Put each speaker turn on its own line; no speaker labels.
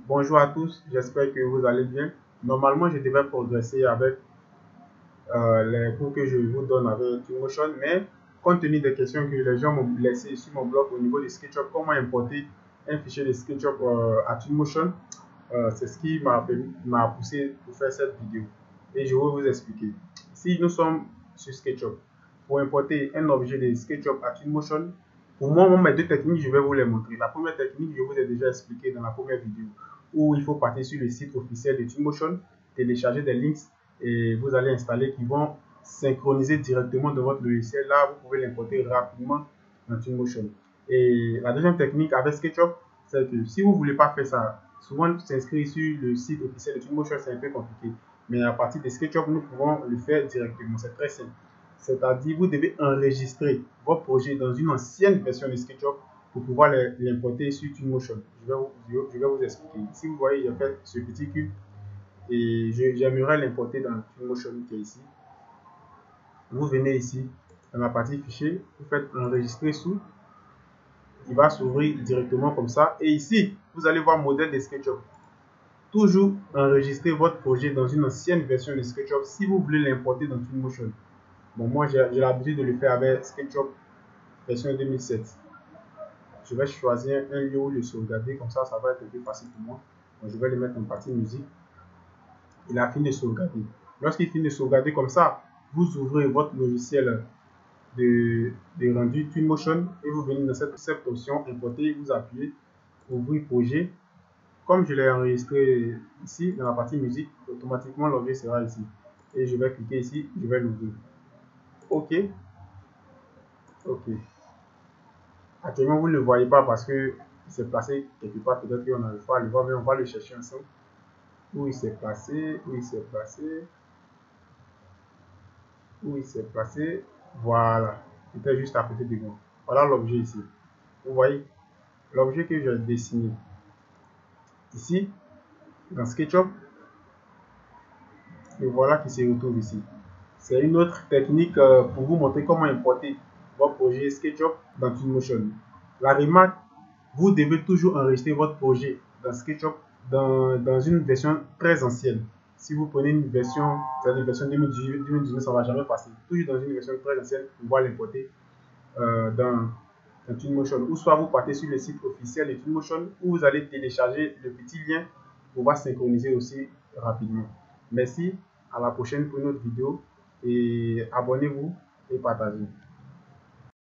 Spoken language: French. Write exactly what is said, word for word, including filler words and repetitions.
Bonjour à tous, j'espère que vous allez bien. Normalement, je devais progresser avec euh, les cours que je vous donne avec Twinmotion, mais compte tenu des questions que les gens m'ont laissées sur mon blog au niveau de SketchUp, comment importer un fichier de SketchUp euh, à Twinmotion, euh, c'est ce qui m'a m'a poussé pour faire cette vidéo. Et je vais vous expliquer. Si nous sommes sur SketchUp, pour importer un objet de SketchUp à Twinmotion, pour moi, mes deux techniques, je vais vous les montrer. La première technique, je vous ai déjà expliqué dans la première vidéo, où il faut partir sur le site officiel de Twinmotion, télécharger des links et vous allez installer qui vont synchroniser directement dans votre logiciel. Là, vous pouvez l'importer rapidement dans Twinmotion. Et la deuxième technique avec SketchUp, c'est que si vous ne voulez pas faire ça, souvent s'inscrire sur le site officiel de Twinmotion, c'est un peu compliqué. Mais à partir de SketchUp, nous pouvons le faire directement. C'est très simple. C'est-à-dire, vous devez enregistrer votre projet dans une ancienne version de SketchUp pour pouvoir l'importer sur Twinmotion. Je vais, vous, je vais vous expliquer. Ici, vous voyez, j'ai fait ce petit cube et j'aimerais l'importer dans Twinmotion qui est ici. Vous venez ici, dans la partie fichier, vous faites enregistrer sous. Il va s'ouvrir directement comme ça. Et ici, vous allez voir modèle de SketchUp. Toujours enregistrer votre projet dans une ancienne version de SketchUp si vous voulez l'importer dans Twinmotion. Bon, moi, j'ai l'habitude de le faire avec SketchUp version deux mille sept. Je vais choisir un lieu où le sauvegarder, comme ça, ça va être plus facile pour moi. Bon, je vais le mettre en partie musique. Il a fini de sauvegarder. Lorsqu'il finit de sauvegarder comme ça, vous ouvrez votre logiciel de, de rendu Twinmotion et vous venez dans cette, cette option importer, vous appuyez, ouvrir projet. Comme je l'ai enregistré ici dans la partie musique, automatiquement l'objet sera ici. Et je vais cliquer ici, je vais l'ouvrir. OK. OK. Actuellement, vous ne le voyez pas parce que s'est placé quelque part. Peut-être qu'on n'arrive pas à le voir, mais on va le chercher ensemble. Où il s'est placé, où il s'est placé, où il s'est placé. Voilà. C'était juste à côté de moi. Voilà l'objet ici. Vous voyez l'objet que j'ai dessiné ici dans SketchUp. Et voilà qui se retrouve ici. C'est une autre technique euh, pour vous montrer comment importer votre projet SketchUp dans Twinmotion. La remarque, vous devez toujours enregistrer votre projet dans SketchUp dans, dans une version très ancienne. Si vous prenez une version, une version deux mille dix-huit, deux mille dix-neuf, ça ne va jamais passer. Toujours dans une version très ancienne pour pouvoir l'importer euh, dans, dans Twinmotion. Ou soit vous partez sur le site officiel de Twinmotion où vous allez télécharger le petit lien pour pouvoir synchroniser aussi rapidement. Merci, à la prochaine pour une autre vidéo et abonnez-vous et partagez.